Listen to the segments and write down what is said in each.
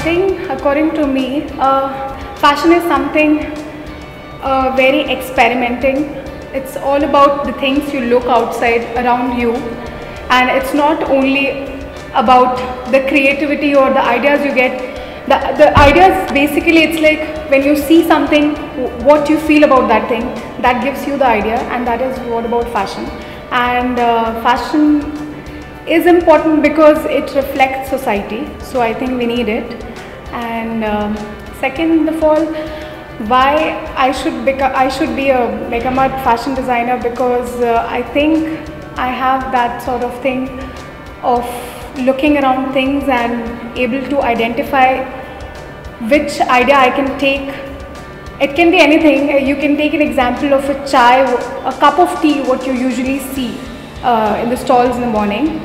think according to me, fashion is something very experimenting. It's all about the things you look outside around you, and it's not only about the creativity or the ideas you get. The ideas, basically, it's like when you see something, what you feel about that thing, that gives you the idea, and that is what about fashion. And fashion is important because it reflects society, so I think we need it. And second of all, why I should be a Megamart fashion designer, because I think I have that sort of thing of looking around things and able to identify which idea I can take. It can be anything. You can take an example of a chai, a cup of tea, what you usually see in the stalls in the morning.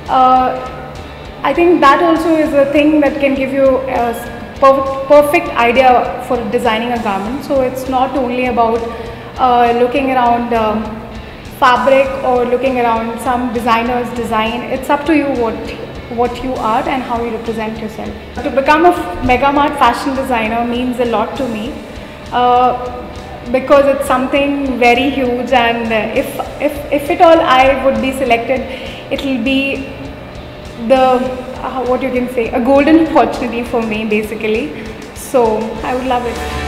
I think that also is a thing that can give you a perfect idea for designing a garment. So it's not only about looking around fabric or looking around some designer's design. It's up to you what you are and how you represent yourself. To become a Megamart fashion designer means a lot to me, because it's something very huge, and if at all I would be selected, it will be the what you can say, a golden opportunity for me basically. So I would love it.